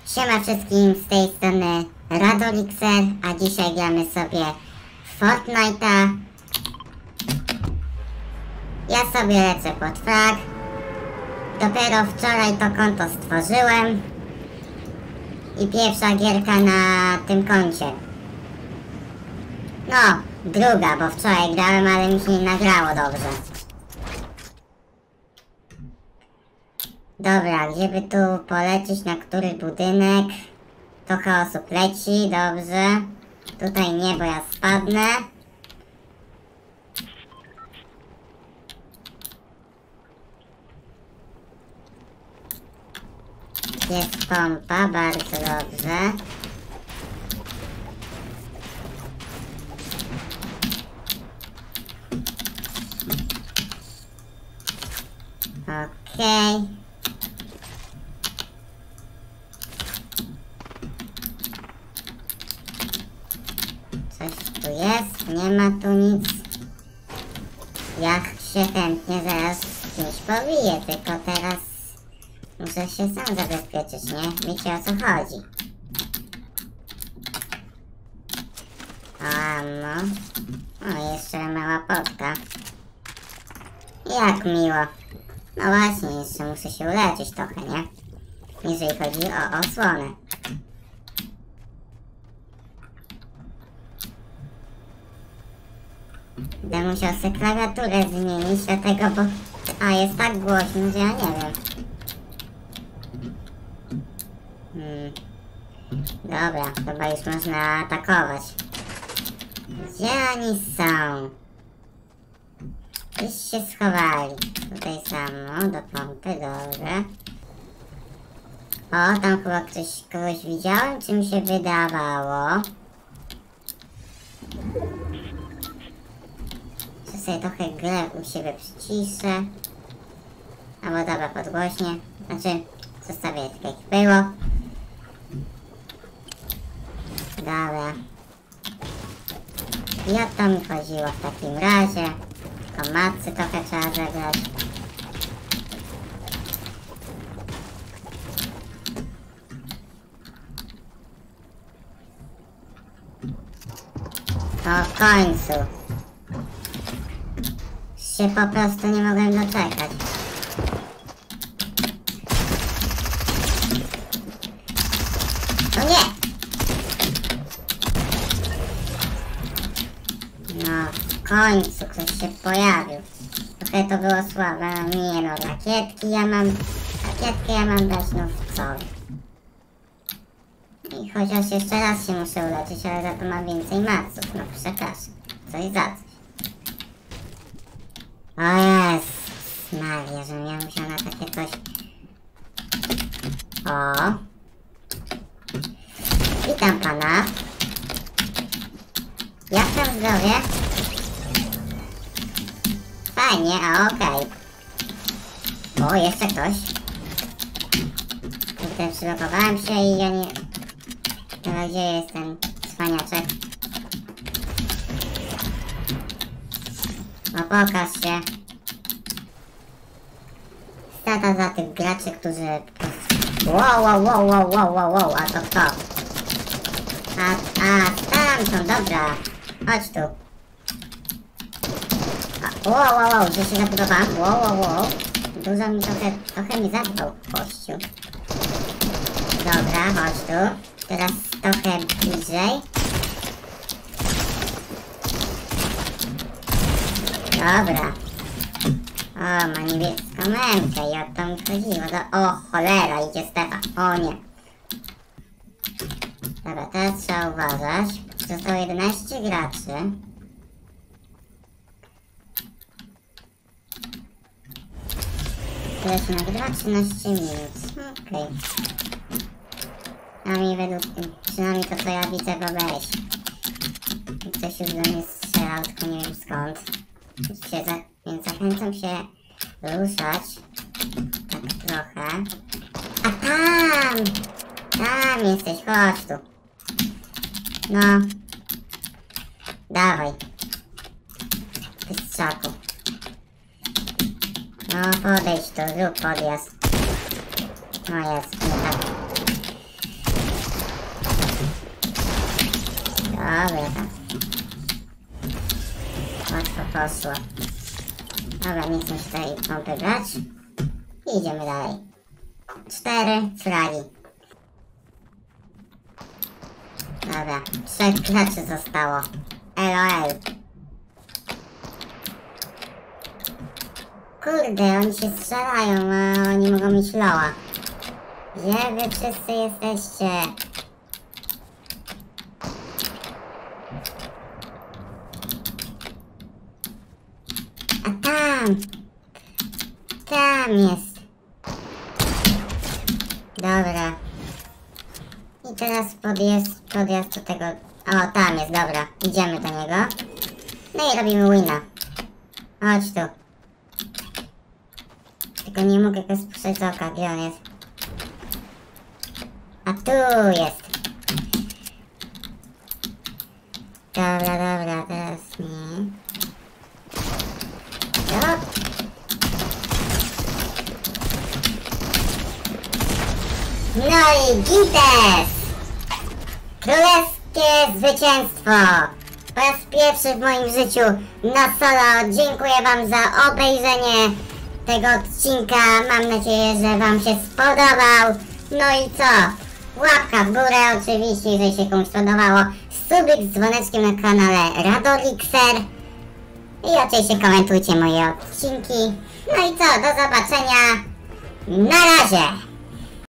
Siema wszystkim, z tej strony Radolixer, a dzisiaj gramy sobie w Fortnite'a. Ja sobie lecę pod frag. Dopiero wczoraj to konto stworzyłem. I pierwsza gierka na tym koncie. No, druga, bo wczoraj grałem, ale mi się nie nagrało dobrze. Dobra, gdzieby tu polecieć, na który budynek? Trochę osób leci, dobrze. Tutaj nie, bo ja spadnę. Jest pompa, bardzo dobrze. Okej. Coś tu jest? Nie ma tu nic. Ja się chętnie zaraz z kimś pobiję, tylko teraz muszę się sam zabezpieczyć, nie? Wiecie, o co chodzi. No. O, jeszcze mała potka. Jak miło. No właśnie, jeszcze muszę się uleczyć trochę, nie? Jeżeli chodzi o osłonę. Będę musiał sobie klawiaturę zmienić, dlatego, bo... A, jest tak głośno, że ja nie wiem. Dobra, chyba już można atakować. Gdzie oni są? Gdzieś się schowali. Tutaj samo, do pompy, dobrze. O, tam chyba kogoś widziałem, czy mi się wydawało? Sobie trochę grę u siebie przyciszę. Albo dobra, podgłośnie. Znaczy, zostawię tak jak było. Dobra. I o to mi chodziło w takim razie. Tylko matcy trochę trzeba zagrać. To w końcu. Się po prostu nie mogłem doczekać. O nie! No, w końcu ktoś się pojawił. Trochę to było słabe, no nie no, rakietki ja mam dać, no co? I chociaż jeszcze raz się muszę uleczyć, ale za to mam więcej maców, no przepraszam. Coś za coś. O jest, Maria, że ja musiał na takie coś. O. Witam pana. Jak tam zdrowie? Fajnie, a okej. O, jeszcze ktoś. Tutaj przylokowałem się i ja nie... Teraz gdzie jest ten cwaniaczek? No pokaż się. Stata za tych graczy, którzy... Wow, a to kto? Stamtąd, dobra. Chodź tu. Wow, że się zabudowałem. Wow. Dużo mi trochę mi zadbał kościół. Dobra, chodź tu. Teraz trochę bliżej. Dobra. O, ma niebieską memkę i o to mi chodziło. O, cholera, idzie Stefa. O nie. Dobra, teraz trzeba uważać. Zostało 11 graczy. Tyle się nagrywa? 13 minut. Okej. Przynajmniej przynajmniej to co ja widzę w OBS. Ktoś już do mnie strzelał, tylko nie wiem skąd. Więc zachęcam się ruszać. Tak trochę. A tam! Tam jesteś, chodź tu. No. Dawaj. Pystrzaku. No podejdź tu, zrób podjazd. No jest, nie tak. Dobra, tak. Łatwo poszło. Dobra, nie chcę się tutaj pompy brać. I idziemy dalej. 4 fragi. Dobra, 3 graczy zostało. LOL. Kurde, oni się strzelają, a oni mogą mieć loa. Gdzie wy wszyscy jesteście? A tam! Tam jest. Dobra. I teraz podjazd do tego... O, tam jest, dobra. Idziemy do niego. No i robimy wina. Chodź tu. Tylko nie mogę go spuszczać z oka, gdzie on jest? A tu jest. Dobra, teraz nie. O! No i gites! Królewskie zwycięstwo! Po raz pierwszy w moim życiu na solo. Dziękuję wam za obejrzenie tego odcinka. Mam nadzieję, że wam się spodobał. No i co? Łapka w górę oczywiście, jeżeli się komuś podobało. Subik z dzwoneczkiem na kanale Radolixer. I oczywiście komentujcie moje odcinki. No i co? Do zobaczenia. Na razie!